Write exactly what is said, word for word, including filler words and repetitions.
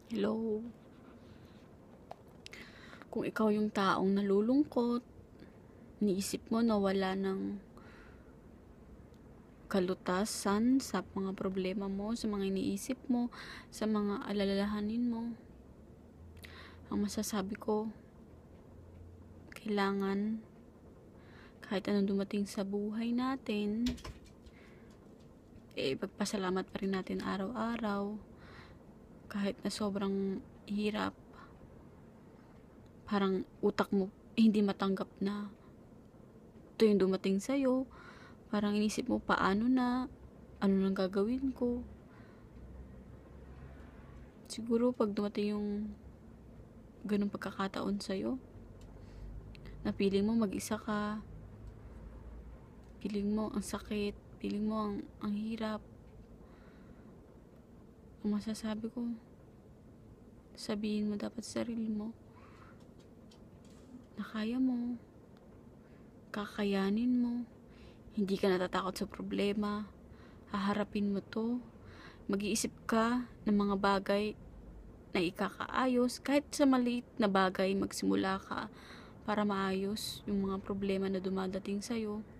Hello. Kung ikaw yung taong nalulungkot, iniisip mo na wala ng kalutasan sa mga problema mo, sa mga iniisip mo, sa mga alalahanin mo, ang masasabi ko, kailangan kahit anong dumating sa buhay natin, eh, pagpasalamat pa rin natin araw-araw. Kahit na sobrang hirap, parang utak mo eh, hindi matanggap na ito yung dumating sa'yo. Parang inisip mo, paano na? Ano nang gagawin ko? Siguro pag dumating yung ganung pagkakataon sa'yo, na feeling mo mag-isa ka, feeling mo ang sakit, feeling mo ang, ang hirap, ang masasabi ko, sabihin mo dapat sa sarili mo, na kaya mo, kakayanin mo, hindi ka natatakot sa problema, haharapin mo to, mag-iisip ka ng mga bagay na ikakaayos, kahit sa maliit na bagay magsimula ka para maayos yung mga problema na dumadating sa'yo.